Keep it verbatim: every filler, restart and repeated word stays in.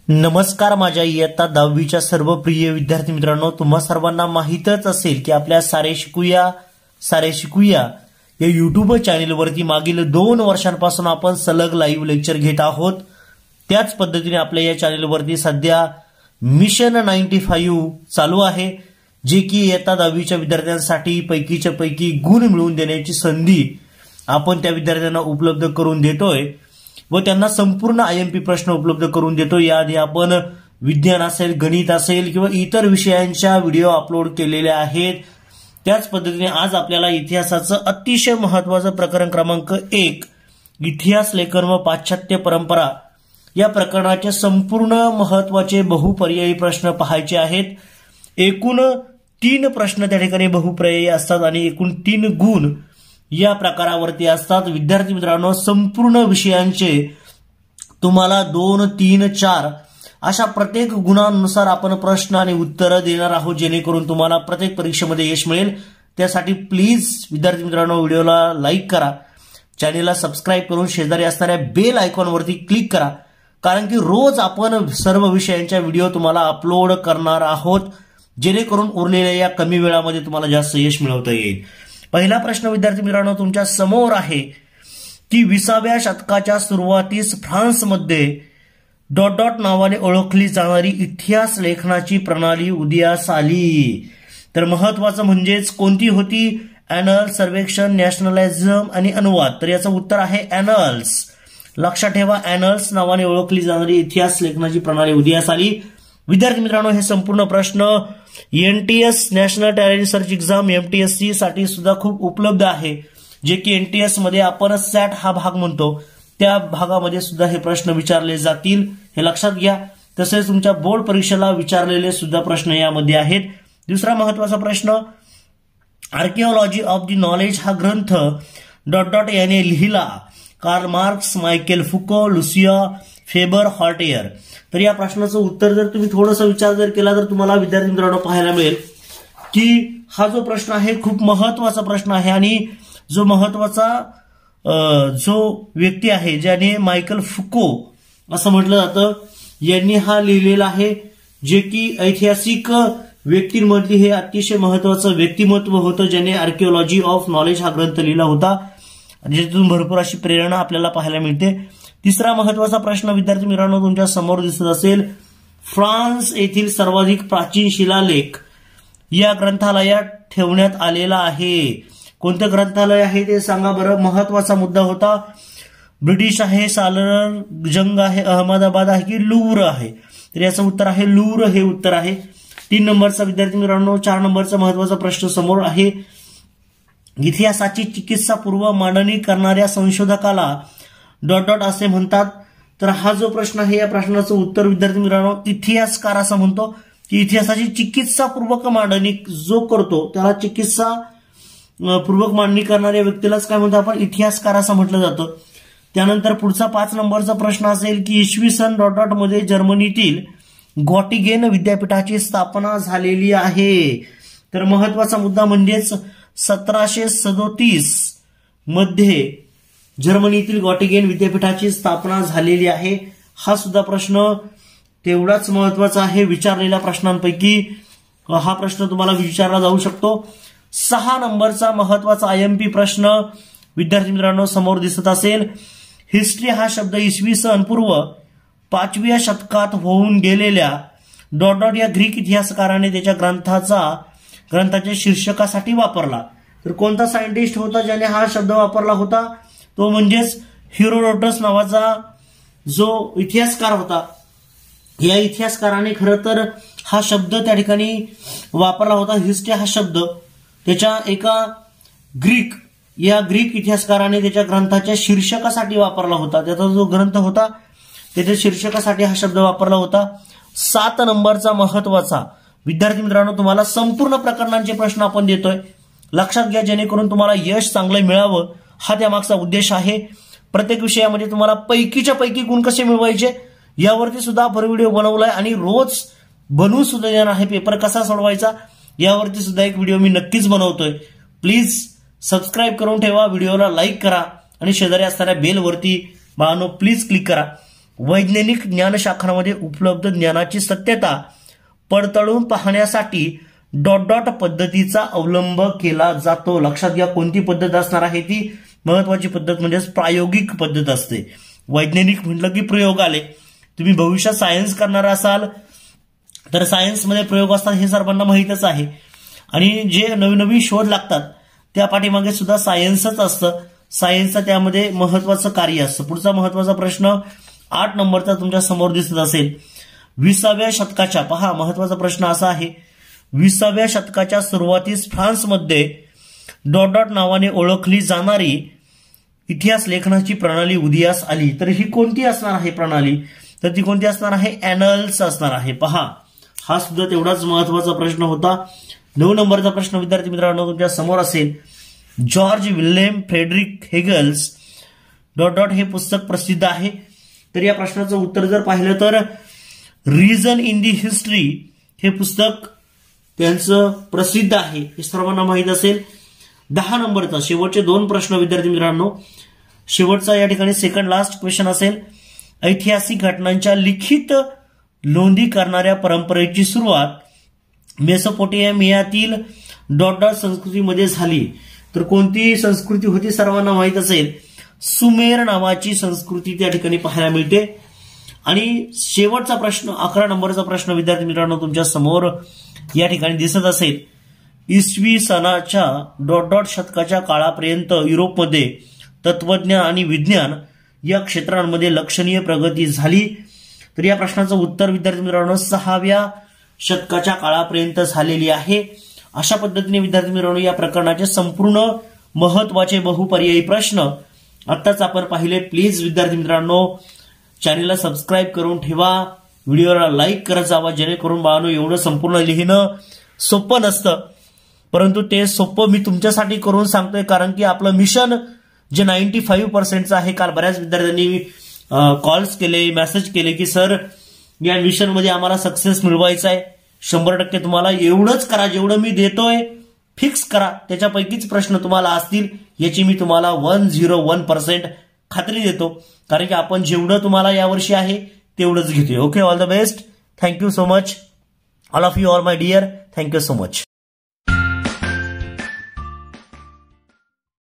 नमस्कार माझ्या इयत्ता दहावीच्या सर्व प्रिय विद्यार्थी मित्रांनो, तुम्हा सर्वांना माहीतच असेल की आपल्या सारे शिकूया सारे शिकूया या युट्यूब चॅनेलवरती मागील दोन वर्षांपासून आपण सलग लाईव्ह लेक्चर घेत आहोत। त्याच पद्धतीने आपल्या या चॅनेलवरती सध्या मिशन नाईन्टी फाईव्ह चालू आहे, जे की इयत्ता दहावीच्या विद्यार्थ्यांसाठी पैकीच्या पैकी गुण मिळवून देण्याची संधी आपण त्या विद्यार्थ्यांना उपलब्ध करून देतोय व त्यांना संपूर्ण आयएमपी प्रश्न उपलब्ध करून देतो। याआधी आपण विज्ञान असेल, गणित असेल किंवा इतर विषयांच्या व्हिडिओ अपलोड केलेले आहेत। त्याच पद्धतीने आज आपल्याला इतिहासाचं अतिशय महत्त्वाचं प्रकरण क्रमांक एक इतिहास लेखन व पाश्चात्य परंपरा या प्रकरणाचे संपूर्ण महत्त्वाचे बहुपर्यायी प्रश्न पाहायचे आहेत। एकूण तीन प्रश्न त्या ठिकाणी बहुपर्यायी असतात आणि एकूण तीन गुण या प्रकारावरती असतात। विद्यार्थी मित्रांनो, संपूर्ण विषयांचे तुम्हाला दोन तीन चार अशा प्रत्येक गुणांनुसार आपण प्रश्न आणि उत्तरं देणार आहोत, जेणेकरून तुम्हाला प्रत्येक परीक्षेमध्ये यश मिळेल। त्यासाठी प्लीज विद्यार्थी मित्रांनो, व्हिडिओला लाईक करा, चॅनेलला सबस्क्राईब करून शेजारी असणाऱ्या बेल आयकॉनवरती क्लिक करा, कारण की रोज आपण सर्व विषयांच्या व्हिडिओ तुम्हाला अपलोड करणार आहोत, जेणेकरून उरलेल्या या कमी वेळामध्ये तुम्हाला जास्त यश मिळवता येईल। पहिला प्रश्न विद्यार्थी मित्रांनो तुमच्या समोर आहे की विसाव्या शतकाच्या सुरुवातीस फ्रान्समध्ये डॉट डॉट नावाने ओळखली जाणारी इतिहास लेखनाची प्रणाली उदयास आली। तर महत्वाचं म्हणजेच कोणती होती? ॲनल, सर्वेक्षण, नॅशनलिझम आणि अनुवाद। तर याचं उत्तर आहे ॲनल्स। लक्षात ठेवा, ॲनल्स नावाने ओळखली जाणारी इतिहास लेखनाची प्रणाली उदयास आली। विद्यार्थी मित्रांनो, हे संपूर्ण प्रश्न NTS national talent search exam MTSC साठी सुद्धा खूप उपलब्ध आहे, जे की एनटीएस मध्ये आपण सॅट हा भाग म्हणतो, त्या भागामध्ये सुद्धा हे प्रश्न विचारले जातील, हे लक्षात घ्या। तसेच तुमच्या बोर्ड परीक्षेला विचारलेले सुद्धा प्रश्न यामध्ये आहेत। दुसरा महत्वाचा प्रश्न, आर्किओलॉजी ऑफ द नॉलेज हा ग्रंथ डॉट डॉट याने लिहिला। Karl Marx, Michael Foucault, Lucia Faber हॉर्टेयर। तर या प्रश्नाचं उत्तर जर तुम्ही थोडासा विचार जर केला तर तुम्हाला विद्यार्थी मित्रांनो पाहायला मिळेल की हा जो प्रश्न आहे खूप महत्वाचा प्रश्न आहे आणि जो महत्वाचा जो व्यक्ती आहे ज्याने मायकेल फुको असं म्हटलं जातं यांनी हा लिहिलेला आहे, जे की ऐतिहासिक व्यक्तींमधली हे अतिशय महत्वाचं व्यक्तिमत्व होतं, ज्याने आर्किओलॉजी ऑफ नॉलेज हा ग्रंथ लिहिला होता, ज्यातून भरपूर अशी प्रेरणा आपल्याला पाहायला मिळते। तिसरा महत्वाचा प्रश्न विद्यार्थी मित्रांनो तुमच्या समोर दिसत असेल, फ्रान्स येथील सर्वाधिक प्राचीन शिलालेख या ग्रंथालयात ठेवण्यात आलेला आहे। कोणतं ग्रंथालय आहे ते सांगा बरं। महत्वाचा मुद्दा होता, ब्रिटिश आहे, सालर जंग आहे, अहमदाबाद आहे की लूव्र आहे? तर याचं उत्तर आहे लूव्र, हे उत्तर आहे। तीन नंबरचा विद्यार्थी मित्रांनो, चार नंबरचा महत्वाचा प्रश्न समोर आहे, इतिहासाची चिकित्सापूर्व मांडणी करणाऱ्या संशोधकाला डॉट डॉट असे म्हणतात। तर हा जो प्रश्न आहे या प्रश्नाचं उत्तर विद्यार्थी मित्रांनो इतिहासकार असं म्हणतो, की इतिहासाची चिकित्सापूर्वक मांडणी जो करतो त्याला चिकित्सा पूर्वक मांडणी करणाऱ्या व्यक्तीलाच काय म्हणतो आपण? इतिहासकार असं म्हटलं जातं। त्यानंतर पुढचा पाच नंबरचा प्रश्न असेल की इसवी सन डॉट डॉट मध्ये जर्मनीतील गॉटिगेन विद्यापीठाची स्थापना झालेली आहे। तर महत्वाचा मुद्दा म्हणजेच सतराशे सदोतीस मध्ये जर्मनीतील गॉटिगेन विद्यापीठाची स्थापना झालेली आहे। हा सुद्धा प्रश्न तेवढाच महत्वाचा आहे, विचारलेल्या प्रश्नांपैकी हा प्रश्न तुम्हाला विचारला जाऊ शकतो। सहा नंबरचा महत्वाचा आयएमपी प्रश्न विद्यार्थी मित्रांनो समोर दिसत असेल, हिस्ट्री हा शब्द इसवी सन पूर्व पाचव्या शतकात होऊन गेलेल्या डॉट डॉट या ग्रीक इतिहासकाराने त्याच्या ग्रंथाचा ग्रंथाच्या शीर्षकासाठी वापरला। तर कोणता सायंटिस्ट होता ज्याने हा शब्द वापरला होता? तो म्हणजेच हेरोडोटस नावाचा जो इतिहासकार होता। या इतिहासकाराने खरं तर हा शब्द त्या ठिकाणी वापरला होता। हिस्ट्री हा शब्द त्याच्या एका ग्रीक या ग्रीक इतिहासकाराने त्याच्या ग्रंथाच्या शीर्षकासाठी वापरला होता। त्याचा जो ग्रंथ होता त्याच्या शीर्षकासाठी हा शब्द वापरला होता। सात नंबरचा महत्वाचा विद्यार्थी मित्रांनो तुम्हाला संपूर्ण प्रकरणांचे प्रश्न आपण देतोय, लक्षात घ्या, जेणेकरून तुम्हाला यश चांगलं मिळावं हा त्यामागचा उद्देश आहे। प्रत्येक विषयामध्ये तुम्हाला पैकीच्या पैकी गुण कसे मिळवायचे यावरती सुद्धा आपण व्हिडिओ बनवलाय आणि रोज बनवून सुद्धा येणार आहे। पेपर कसा सोडवायचा यावरती सुद्धा एक व्हिडिओ मी नक्कीच बनवतोय। प्लीज सबस्क्राईब करून ठेवा, व्हिडिओला लाईक करा आणि शेजारी असणाऱ्या बेलवरती बाळांनो प्लीज क्लिक करा, वैज्ञानिक ज्ञानशाखांमध्ये उपलब्ध ज्ञानाची सत्यता पडताळून पाहण्यासाठी डॉट डॉट पद्धतीचा अवलंब केला जातो. लक्षात घ्या, कोणती पद्धत असणार आहे ती महत्वाची पद्धत म्हणजे प्रायोगिक पद्धत असते. वैज्ञानिक म्हटलं की प्रयोग आले. तुम्ही भविष्यात सायन्स करणार असाल तर सायन्समध्ये प्रयोग असतात हे सर्वांना माहीतच आहे. आणि जे नवीन नवीन शोध लागतात त्या पाठीमागे सुद्धा सायन्सच असतं. सायन्सचं त्यामध्ये महत्वाचं कार्य असतं. पुढचा महत्वाचा प्रश्न आठ नंबरचा तुमच्या समोर दिसत असेल. विसाव्या शतकाच्या, पहा महत्वाचा प्रश्न असा आहे, विसाव्या शतकाच्या सुरुवातीस फ्रान्समध्ये डॉट डॉट नावाने ओळखली जाणारी इतिहास लेखनाची प्रणाली उदयास आली. तर ही कोणती असणार आहे प्रणाली? तर ती कोणती असणार आहे? ॲनल्स असणार आहे. पहा, हा सुद्धा तेवढाच महत्वाचा प्रश्न होता. नऊ नंबरचा प्रश्न विद्यार्थी मित्रांनो तुमच्या समोर असेल. George William Frederick Hegel's dot dot हे पुस्तक प्रसिद्ध आहे. तर या प्रश्नाचं उत्तर जर पाहिलं तर रिझन इन दी हिस्ट्री हे पुस्तक त्यांचं प्रसिद्ध आहे, हे सर्वांना माहीत असेल. दहा नंबरचा शेवटचे दोन प्रश्न विद्यार्थी मित्रांनो. शेवटचा या ठिकाणी सेकंड लास्ट क्वेश्चन असेल. ऐतिहासिक घटनांच्या लिखित नोंदी करणाऱ्या परंपरेची सुरुवात मेसोपोटेमियातील डॉट डॉट संस्कृतीमध्ये झाली. तर कोणती संस्कृती होती सर्वांना माहीत असेल, सुमेर नावाची संस्कृती त्या ठिकाणी पाहायला मिळते. आणि शेवटचा प्रश्न अकरा नंबरचा प्रश्न विद्यार्थी मित्रांनो तुमच्या समोर या ठिकाणी दिसत असेल. इसवी सनाच्या डॉट डॉट शतकाच्या काळापर्यंत युरोपमध्ये तत्वज्ञान आणि विज्ञान या क्षेत्रांमध्ये लक्षणीय प्रगती झाली. तर या प्रश्नाचं उत्तर विद्यार्थी मित्रांनो सहाव्या शतकाच्या काळापर्यंत झालेली आहे. अशा पद्धतीने विद्यार्थी मित्रांनो या प्रकरणाचे संपूर्ण महत्वाचे बहुपर्यायी प्रश्न आत्ताच आपण पाहिले. प्लीज विद्यार्थी मित्रांनो चॅनेलला सबस्क्राईब करून ठेवा, व्हिडिओला लाईक करत जावा, जेणेकरून बाळांनो एवढं संपूर्ण लिहिणं सोपं नसतं, परंतु ते सोपं मी तुमच्यासाठी करून सांगतोय. कारण की आपलं मिशन जे नाईन्टी फाईव्ह पर्सेंटचं आहे. काल बऱ्याच विद्यार्थ्यांनी कॉल्स केले, मेसेज केले की सर या मिशनमध्ये आम्हाला सक्सेस मिळवायचा आहे, शंभर टक्के तुम्हाला एवढंच करा, जेवढं मी देतोय फिक्स करा, त्याच्यापैकीच प्रश्न तुम्हाला असतील याची मी तुम्हाला वन झिरो वन पर्सेंट खात्री देतो. कारण की आपण जेवढं तुम्हाला यावर्षी आहे तेवढंच घेतोय. Okay, all the best. Thank you so much all of you, all my dear. Thank you so much.